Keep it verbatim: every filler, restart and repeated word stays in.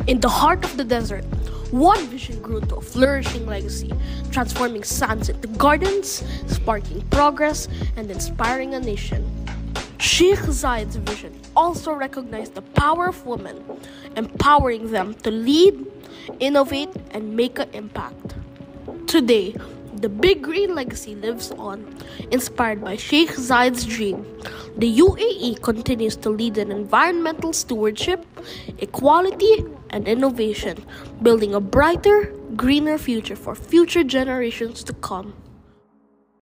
In the heart of the desert, one vision grew to a flourishing legacy, transforming sands into gardens, sparking progress, and inspiring a nation. Sheikh Zayed's vision also recognized the power of women, empowering them to lead, innovate, and make an impact. Today, the Big Green legacy lives on. Inspired by Sheikh Zayed's dream, the U A E continues to lead in environmental stewardship, equality, and innovation, building a brighter, greener future for future generations to come.